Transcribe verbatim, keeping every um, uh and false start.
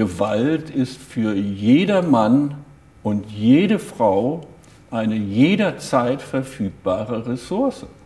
Gewalt ist für jeder Mann und jede Frau eine jederzeit verfügbare Ressource.